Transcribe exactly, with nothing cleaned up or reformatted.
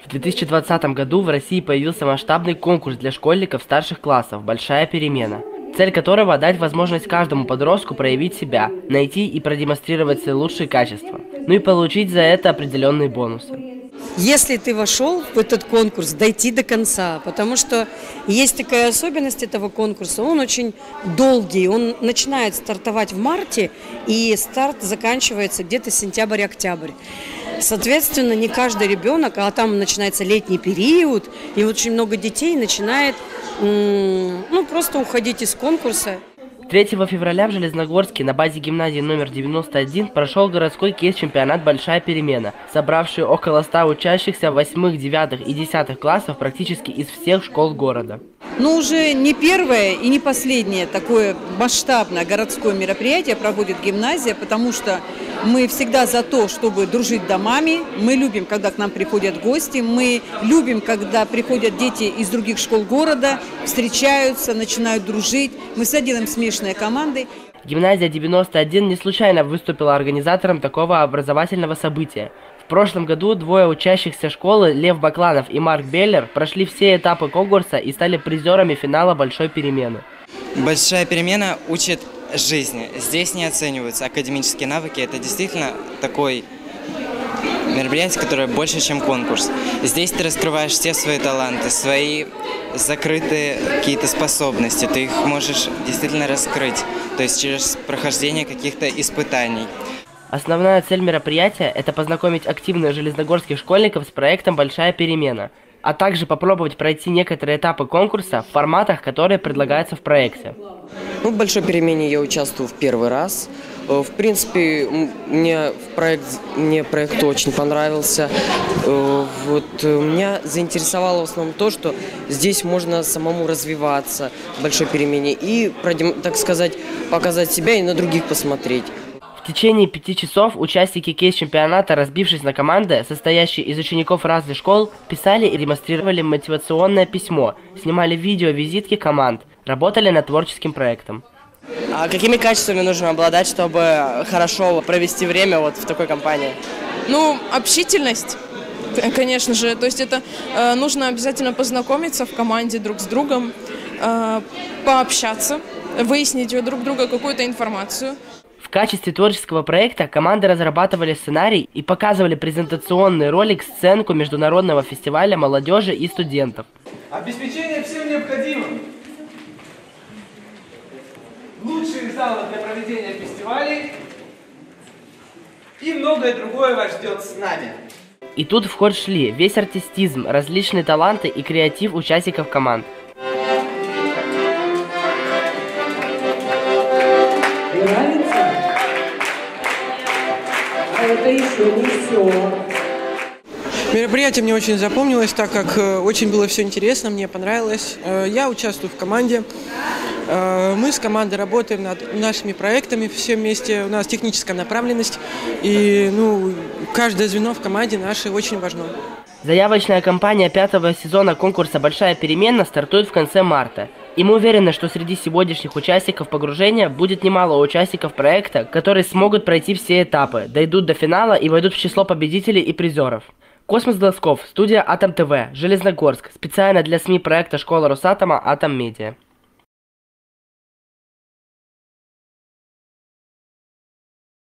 В две тысячи двадцатом году в России появился масштабный конкурс для школьников старших классов «Большая перемена», цель которого – дать возможность каждому подростку проявить себя, найти и продемонстрировать свои лучшие качества, ну и получить за это определенные бонусы. Если ты вошел в этот конкурс, дойти до конца, потому что есть такая особенность этого конкурса, он очень долгий, он начинает стартовать в марте, и старт заканчивается где-то сентябрь-октябрь. Соответственно, не каждый ребенок, а там начинается летний период, и очень много детей начинает ну, просто уходить из конкурса. третьего февраля в Железногорске на базе гимназии номер девяносто один прошел городской кейс-чемпионат «Большая перемена», собравший около ста учащихся восьмых, девятых и десятых классов практически из всех школ города. Но уже не первое и не последнее такое масштабное городское мероприятие проводит гимназия, потому что мы всегда за то, чтобы дружить домами, мы любим, когда к нам приходят гости, мы любим, когда приходят дети из других школ города, встречаются, начинают дружить, мы всегда делаем смешанные команды. Гимназия девяносто один не случайно выступила организатором такого образовательного события. В прошлом году двое учащихся школы, Лев Бакланов и Марк Беллер, прошли все этапы конкурса и стали призерами финала «Большой перемены». Большая перемена учит жизни. Здесь не оцениваются академические навыки. Это действительно такое мероприятие, которое больше, чем конкурс. Здесь ты раскрываешь все свои таланты, свои закрытые какие-то способности. Ты их можешь действительно раскрыть, то есть через прохождение каких-то испытаний. Основная цель мероприятия – это познакомить активных железногорских школьников с проектом «Большая перемена», а также попробовать пройти некоторые этапы конкурса в форматах, которые предлагаются в проекте. Ну, в «Большой перемене» я участвую в первый раз. В принципе, мне, проект, мне проект очень понравился. Вот, меня заинтересовало в основном то, что здесь можно самому развиваться в «Большой перемене» и, так сказать, показать себя и на других посмотреть. В течение пяти часов участники кейс-чемпионата, разбившись на команды, состоящие из учеников разных школ, писали и демонстрировали мотивационное письмо, снимали видео-визитки команд, работали над творческим проектом. А какими качествами нужно обладать, чтобы хорошо провести время вот в такой компании? Ну, общительность, конечно же. То есть это э, нужно обязательно познакомиться в команде друг с другом, э, пообщаться, выяснить у друг друга какую-то информацию. В качестве творческого проекта команды разрабатывали сценарий и показывали презентационный ролик-сценку международного фестиваля молодежи и студентов. Обеспечение всем необходимым. Лучшие залы для проведения фестивалей и многое другое вас ждет с нами. И тут в ход шли весь артистизм, различные таланты и креатив участников команд. Нравится? А это еще не все. Мероприятие мне очень запомнилось, так как очень было все интересно, мне понравилось. Я участвую в команде. Мы с командой работаем над нашими проектами, все вместе, у нас техническая направленность, и ну, каждое звено в команде наше очень важно. Заявочная кампания пятого сезона конкурса «Большая перемена» стартует в конце марта. И мы уверены, что среди сегодняшних участников погружения будет немало участников проекта, которые смогут пройти все этапы, дойдут до финала и войдут в число победителей и призеров. Космос Глазков, студия Атом ТВ, Железногорск, специально для СМИ проекта «Школа Росатома Атом Медиа».